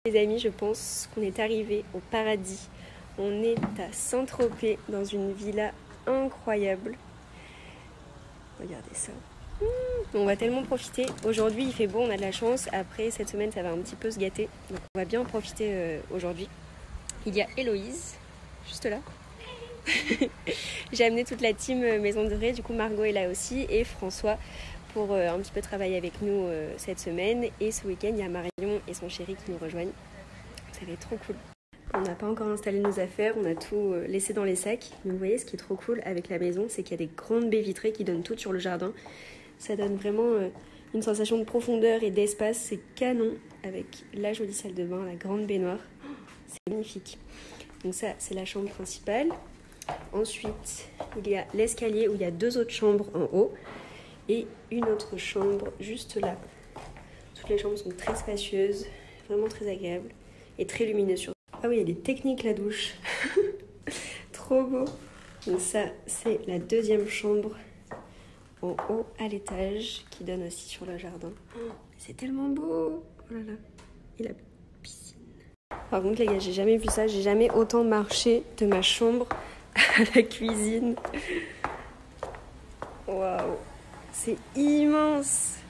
Les amis, je pense qu'on est arrivé au paradis. On est à Saint-Tropez dans une villa incroyable. Regardez ça. On va tellement profiter. Aujourd'hui, il fait beau, on a de la chance. Après, cette semaine, ça va un petit peu se gâter. Donc, on va bien en profiter aujourd'hui. Il y a Héloïse, juste là. J'ai amené toute la team Maison Dorée. Du coup, Margot est là aussi et François pour un petit peu travailler avec nous cette semaine. Et ce week-end, il y a Marion et son chéri qui nous rejoignent. Ça va être trop cool. On n'a pas encore installé nos affaires, on a tout laissé dans les sacs. Mais vous voyez, ce qui est trop cool avec la maison, c'est qu'il y a des grandes baies vitrées qui donnent toutes sur le jardin. Ça donne vraiment une sensation de profondeur et d'espace. C'est canon avec la jolie salle de bain, la grande baignoire. C'est magnifique. Donc ça, c'est la chambre principale. Ensuite, il y a l'escalier où il y a 2 autres chambres en haut et une autre chambre juste là. Toutes les chambres sont très spacieuses, vraiment très agréables et très lumineuses. Ah oui, il y a des techniques la douche. Trop beau. Donc ça, c'est la 2e chambre en haut à l'étage qui donne aussi sur le jardin. C'est tellement beau. Oh là là. Et la piscine. Par contre les gars, j'ai jamais vu ça. J'ai jamais autant marché de ma chambre à la cuisine. Waouh. C'est immense.